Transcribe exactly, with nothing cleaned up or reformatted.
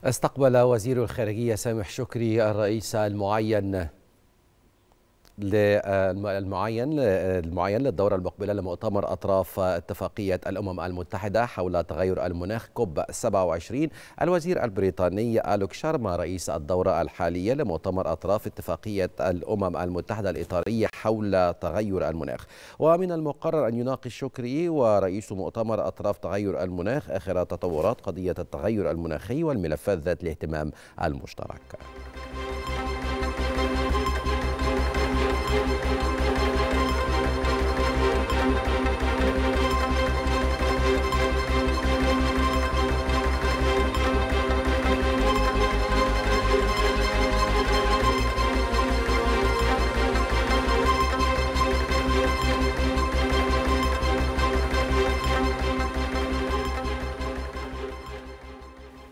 استقبل وزير الخارجية سامح شكري الرئيس المعين المعين المعين للدورة المقبلة لمؤتمر أطراف اتفاقية الأمم المتحدة حول تغير المناخ كوب سبعة وعشرين. الوزير البريطاني ألوك شارما رئيس الدورة الحالية لمؤتمر أطراف اتفاقية الأمم المتحدة الإطارية حول تغير المناخ. ومن المقرر أن يناقش شكري ورئيس مؤتمر أطراف تغير المناخ آخر تطورات قضية التغير المناخي والملفات ذات الاهتمام المشترك.